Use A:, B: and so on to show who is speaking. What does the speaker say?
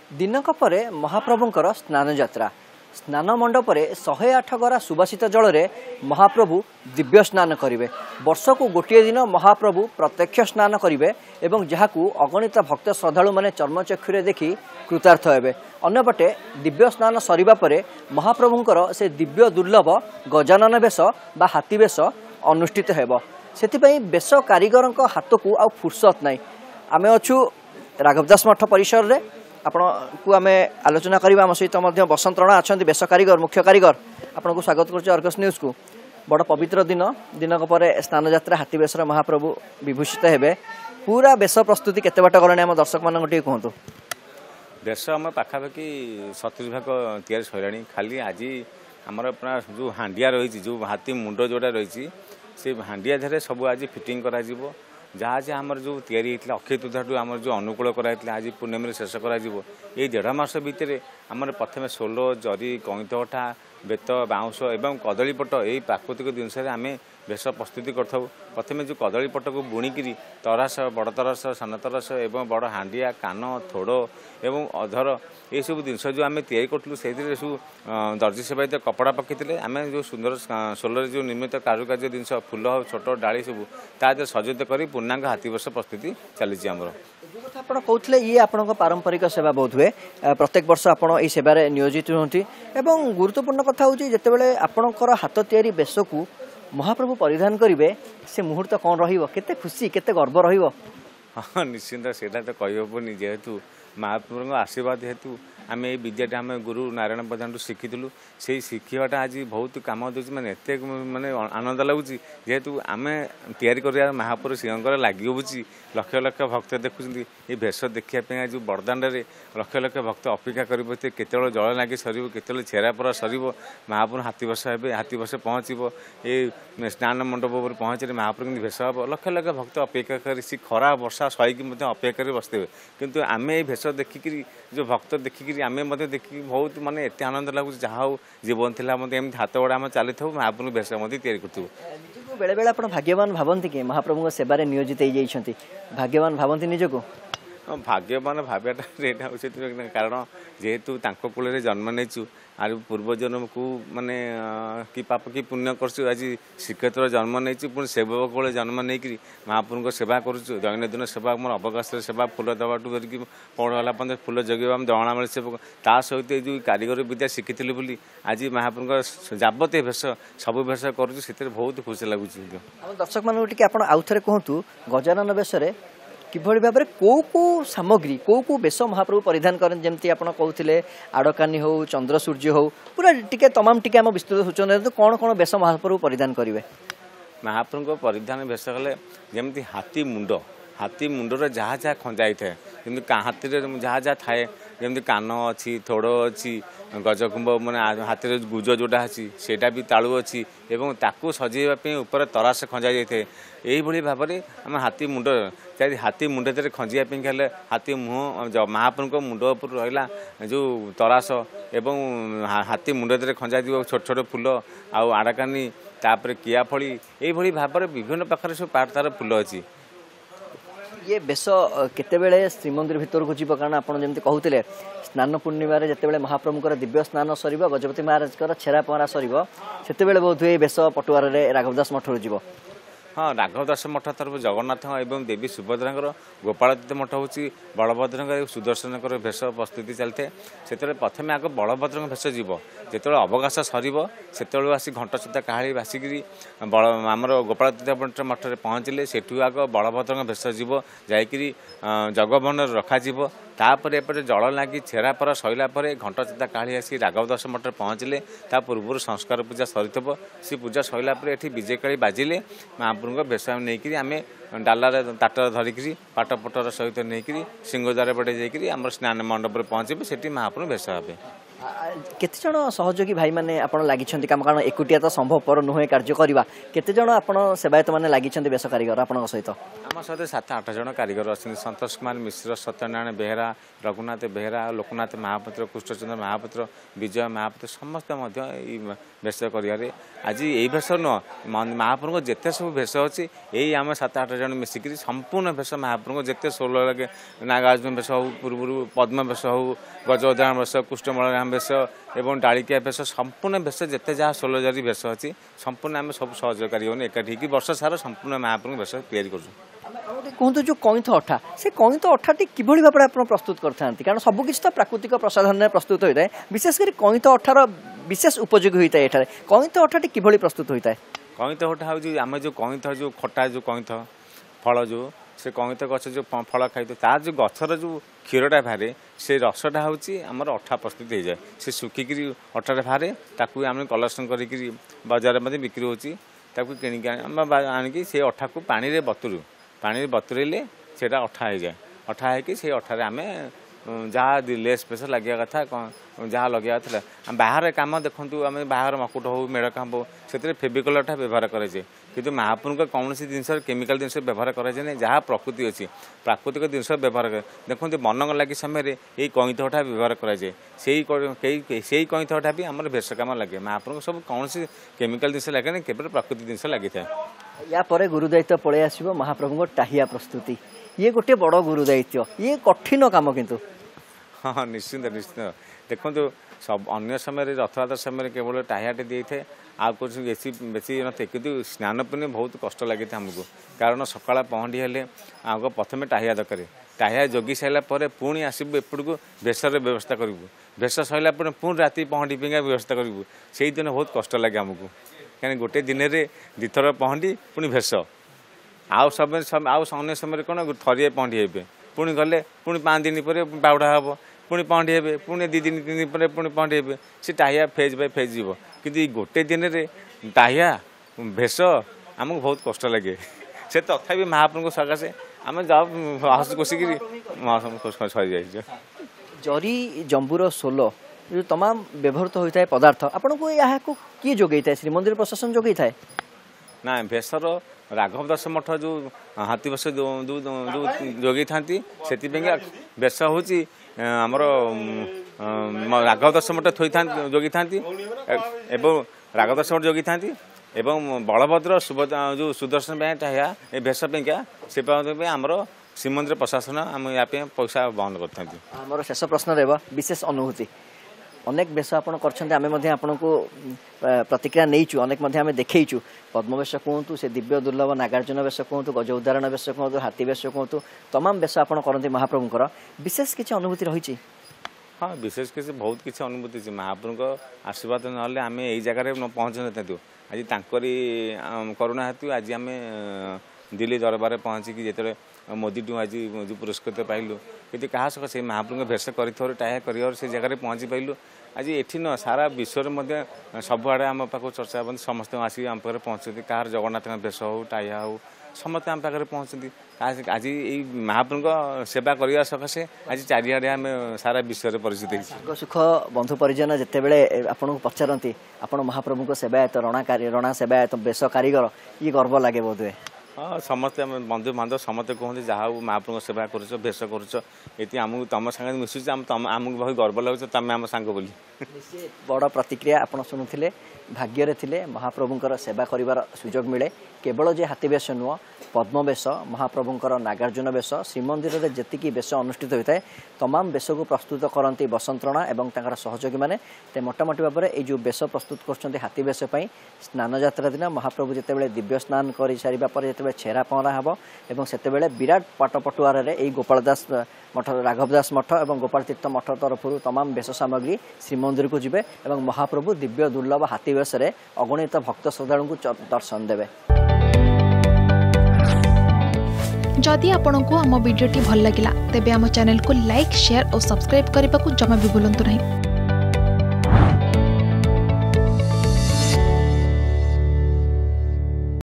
A: दिनक परे महाप्रभुंकर स्नान यात्रा स्नान मंडपरे 108 गरा सुबासित जल रे महाप्रभु दिव्य स्नान करिवे। वर्ष को गोटे दिन महाप्रभु प्रत्यक्ष स्नान करिवे एवं जहाकू अगणित भक्त श्रद्धालु माने चर्मचक्षुरे देखि कृतार्थ हेबे। अन्यपटे दिव्य स्नान सरिबा परे महाप्रभुंकर से दिव्य दुर्लभ गजानन बेश बा हाथी बेश अनुष्ठित हेबो। सेतिपई बेश कारीगरक हाथकू आ फुर्सत नाही। आमे अछु राघवदास मठ परिसर रे आपण को आमे आलोचना करिबा। आम सहित मध्य बसंत रणा अच्छा बेश कारीगर मुख्य कारीगर आपन को स्वागत करछु अर्गस न्यूज को। बड़ पवित्र दिनक परे स्नान यात्रा हाथी बेशर महाप्रभु विभूषित हेबे। पूरा बेश प्रस्तुति केते बाट गलानी आम दर्शक मान टिके कहंतु।
B: बेश आम पाखापाखि 37 भाग तैयारी सैलानी। खाली आज आमर अपना जो हांडिया रही जो हाथी मुंड जोड़ा रही से हांडिया धरे सब आज फिटिंग करा जीवो। जहाँ जे आमर जो तैयारी होता अक्षय तृतीया आमर जो अनुकूल कराइला आज पूर्णिम शेष कर ये 1.5 मास भितर आमर प्रथम सोलो जरी कईत अठा बेत बाउंश एवं कदलीपट यही प्राकृतिक जिनस आम बेश प्रस्तुति करूँ। प्रथम जो कदलीपट को बुणिकी तरस बड़ तरस सान तरस एवं बड़ हांडिया कान थोड़ एवं अधर ये सब जिनस जो आम तैयारी करूँ से सब दर्जी सेवायित कपड़ा पकईले आम जो सुंदर सोलर जो निर्मित कारुकार्य जिनस फूल छोट डाली सब ताद सज्जित कर पूर्णांग हाथी बेश प्रस्तुति चली आमर।
A: आपण कहते ये आपण पारंपरिक सेवा बहुत हुए प्रत्येक वर्ष आपण ये सेवार नियोजित होती एवं गुरुत्वपूर्ण कथा हूँ जितेबाला आपणकर हाथ तैयारी बेश को महाप्रभु परिधान करेंगे से मुहूर्त कौन रते खुशी केते गर्व रहिबो।
B: हाँ निश्चिंत से तो कहबनी जेहेतु महाप्रभु आशीर्वाद हेतु आम ये विद्याटा आम गुरु नारायण प्रधान शिखीलु से शिखाटा आज बहुत कम दूसरी मैंने एत मानने आनंद लगुच जेहेतु आम तैयारी कर महाप्रभु सिंह लगी होची लक्ष लक्ष भक्त देखुं ये भेष देखापी आज बड़दाण्डे लक्ष लक्ष भक्त अपेक्षा करेंगे केतल जल लगे सर केतल छेरा पर सर महाप्रभु हाथी बस हे हाथी बस पहुँचब ये स्नान मंडप पर पहुँचे महाप्रभु भेष हम लक्ष लक्ष भक्त अपेक्षा कर खरा वर्षा सहीकि अपेक्षा कर बसते किंतु आम ये भेष देखिकी जो भक्त देखिकी आम देखिए बहुत मानने एत आनंद लगुच जहाँ हो जीवन थी एम हाथ गोड़ा आम चली था महाप्रभु भेष तैयारी करूँ।
A: बेले बेले आप भाग्यवान भावती कि महाप्रभु सेवार नियोजित होती भाग्यवान भावती निजको
B: भाग्यवान भावाटा यहाँ हूँ कारण जेहेतु कूल जन्म नहीं आर पूर्वजन्म को माने कि पाप कि पुण्य कर आज श्रीक्षेत्र जन्म नहीं पुणी सेवक को जन्म नहीं कि महाप्रभु को सेवा करुँ दैनंदिन सेवा मोर अवकाश सेवा फूल दबाटू धरिकी पड़ा फूल जगह दणा मेले सेवक ता सहित जो कारीगर विद्या शिखी बोली आज महाप्रभु जावतीय भेष सब भेष कर बहुत खुशी लगुच।
A: दर्शक मान आउ थे कहतु गजानन बेश किभली भाव में कौ सामग्री कौ बेश महाप्रभु परिधान करें जमती आप कहते आड़कानी हो चंद्र सूर्य हो पूरा टिके तमाम टिके आम विस्तृत सूचना कौन कौन बेश महाप्रभु परिधान करेंगे।
B: महाप्रभु को परिधान बेश कले जमी हाथी मुंडर जहाँ जहाँ खंजा थाए जमी हाथी जहाँ जहाँ थाए जमी कान अच्छी थोड़ अच्छी गजकुंभ माने हाथी गुज जोटा अच्छी सेटा भी तालु अच्छी एवं ताकू सजाइवाई ऊपर तरास खंजा जाए यही भाव में आम हाथी मुंड हाथी मुंड खंजापी हेल्ले हाथी मुह महाप्रभु को मुंड उपर रहा जो तरास एवं हाथी मुंड खंजा छोट छोट फूल आउ आड़कानी तापर कियाफड़ी यही भाव में विभिन्न प्रकार सब पार्ट तार फूल अच्छी।
A: ये बेश केतेबेले श्रीमंदिर भितर को जीव कारण आपड़ जमी कहते स्नान पूर्णिमा जितेबाला महाप्रभुकर दिव्य स्नान सर गजपति महाराज छेरा पहरा सर से बहुत हुए बेश पटुआर राघवदास मठ जीव।
B: हाँ राघवदास मठ तरफ जगन्नाथ एवं देवी सुभद्रा गोपालतीर्थ मठ हूँ बलभद्र सुदर्शन भेष प्रस्तुति चलते से प्रथम आग बलभद्र भेष जीव जो अवकाश सर से आसी घंट सुधा काहाली बासिकी आमर गोपालतीर्थ मठ पहुँचले सेठू आग बलभद्र भेष जीव जाकि जगबन रखा तापर एपटे जल लगी छेरा पर सैला घंट चिता काली आसी राघवदास मठ पहुँचले ता पूर्व संस्कार पूजा सरी सी पूजा सैला ये विजेकाली बाजिले महाप्रभु भेष नहीं आम डालार ताटर धरिकी पाटपटर सहित नहीं सिंहद्वार पटे जाकि स्नान मंडप पहुँचे से महाप्रभु भेष हे।
A: केते जण सहयोगी भाई माने आपण लागिछन्ती काम कारण एकुटिया तो संभवपर नुहे कार्य करबा केते जण आपण सेवायत माने लागिछन्ती बेस कारीगर आपण सहित
B: आम सहित 7-8 जन कारीगर अच्छे संतोष कुमार मिश्र सत्यनारायण बेहरा रघुनाथ बेहरा लोकनाथ महापात्र कृष्णचंद्र महापात्र विजय महापात्र समस्त बेस कर आज यही भेष नुह महाप्रभु जिते सब भेष अच्छी यही आम 7-8 जन मिसिक संपूर्ण भेष महाप्रभु जिते 16 लगे नागार्जुन भेष हो पूर्व पद्म भेष हो गजोदान भेष कृष्णमल भेष एवं डालिकिया भेष संपूर्ण भेष जिते जहाँ 16 जारी भेष अच्छी संपूर्ण आम सब सहयोगकारी होने एकाठी वर्ष सारा संपूर्ण महाप्रभु भेष तैयारी कर
A: कहतु जो कईथ अठा से कईथ अठाटी किभली भाव आप प्रस्तुत करते कारण सबकि तो प्राकृतिक प्रसाधन प्रस्तुत होता है विशेषकर कईथ अठार विशेष उपयोगी होता है ये कईथ अठाटी किभली प्रस्तुत होता है
B: कईथ अठा हूँ आम जो कईथ जो खटा जो कईथ फल जो से कईथ गछ जो फल खाई तार जो गचर जो क्षीरटा बाहर से रसटा हूँ आमर अठा प्रस्तुत हो जाए से सुखिक अठार बाहर ताकू आम कलेक्शन करी बजार में बिक्री होती किणिक आणिकी से अठा को पानी रे बतुरू पानी बतुरेले से अठा हो जाए अठा है अठार आम जहाँ लेस पेस लगे कथा जहाँ लगे बाहर कम देखूँ आम बाहर मकुट हो मेढ़ काम हो से फेविकल अठा व्यवहार कराए कि महाप्रभु कौन जिनस केमिकल जिन व्यवहार कराए जहाँ प्रकृति अच्छी प्राकृतिक जिनस व्यवहार कर देखो मन लगे समय यही कईथ अठा व्यवहार कराए से कईथ अठा भी आम भेष कम लगे महाप्रभु सब कौन केमिकल जिन लगे केवल प्राकृतिक जिनस लगी था
A: या परे गुरुदायित्व पड़े आसो महाप्रभु टाहिया प्रस्तुति ये गोटे बड़ गुरुदायित्व ये कठिन काम किंतु
B: हाँ निश्चिंत निश्चिंत देखो सब अन्य समय रथयात्रा समय केवल टाहियाटे दी थाए आ कुछ बेसी बेसी नए कि स्नान पूर्णिमा बहुत कष्ट लगी था आमको कारण सकाळ पहंडी हेले आग प्रथम टाहिया दरकार टाहिया जगी सारापर पुणी आसबू एपटू भेषर व्यवस्था करूँ भेष सरला पुणी राति पहंडी पिंगा व्यवस्था करूँ से दिन बहुत कष्ट लगे आमको कहीं गोटे दिन में दिथर पहंडी पुणी भेष आउ समय अन्य समय कौन थरिए पहंडी हे पुणी गले पुणी 5 दिन पर बाउड़ा हम पुणी पहंडी हे पुणी 2 दिन 3 दिन पर पुणी पहंडी हे से टाहिया फेज बाय फेज जीव कि गोटे दिन में टाहिया भेष आमको बहुत कष्ट लगे से तथापि महाप्रभु सकाशे आम जाओ हस कोसिक सरी जाए
A: जरी जंबूर सोल जो तमाम व्यवहृत होता है पदार्थ आपन को यहाँ को किए जोगई था श्रीमंदिर प्रशासन जोगई था
B: ना भेषर राघव दास मठ जो HatiBesha जो जोगी था से बेश हूँ आमर राघव दास मठ थोई था जोगी था राघव दास मठ जोगी था एवं बलभद्र जो सुदर्शन बैंक टाया ये भेष पेंका से आमर श्रीमंदिर प्रशासन आम या पैसा बंद कर
A: शेष प्रश्न रहा विशेष अनुभूति अनेक बेश आप को प्रतिक्रिया नहींचु अनेक आम देखु पद्मवेश कहतु से दिव्य दुर्लभ नागार्जुन वेश कहतु गज उदाहरण वेश कहतु HatiBesha कहतु तमाम बेश आप करते महाप्रभुंर विशेष किसी अनुभूति रही
B: हाँ विशेष किसी बहुत किसी अनुभूति महाप्रभु आशीर्वाद ना आम यही जगार पहुँच ना आज तांकरी करुणा हेतु आज आम दिल्ली दरबार पहुँचिकी जिते मोदी टू आज जो पुरस्कृत पाइलु कि क्या से महाप्रभु भेष कर टाया कर से जगह पहुँची पाइलु आज ये न सारा विश्व में सबुआड़े आम पाक चर्चा बंद समस्त आसिक आम पाखे पहुँचती कहार जगन्नाथ भेष हो टाया हो समस्त आम पाखे पहुँचती आज ये महाप्रभु सेवा करने सकाशे आज चारिआडे आम सारा विश्व परिचित
A: सुख बंधु परिजन जिते बड़े आपको पचारती आप महाप्रभु सेवायत रणा सेवायत बेश कारीगर ये गर्व लगे बोधे
B: हाँ समस्ते बंधु बांधव समस्ते कहते जहाँ महाप्रभु सेवा कर भेष कर आमको तुम सागे मिशुचे आमको बहुत गर्व लगे तुम आम सांग बोली
A: बड़ प्रतिक्रिया आप शुणुले भाग्य थे महाप्रभुंर सेवा कर सुजोग मिले केवल जे HatiBesha नुह पद्मवेश महाप्रभुंर नागार्जुन वेश श्रीमंदिर में जी बेश अनुष्ठित होता है तमाम बेश को प्रस्तुत करती बसंतरणा और सहयोगी मैंने मोटामोटी भाव में जो बेश प्रस्तुत कर HatiBesha स्नान यात्रा दिन महाप्रभु जितेबाला दिव्य स्नान कर सारापर जो छेरा पहरा हम और से विराट पाटपटुआर गोपाल दास मठ राघव दास मठ और गोपाल तीर्थ मठ तरफ तमाम बेश सामग्री श्रीमंदिर को जीवे और महाप्रभु दिव्य दुर्लभ HatiBesha अगणित भक्त श्रद्धालु को दर्शन देवे
C: जदि आपंक आम भिडी भल लगा तेब आम चैनल को लाइक शेयर और सब्सक्राइब करने को जमा भी भूलु नहीं।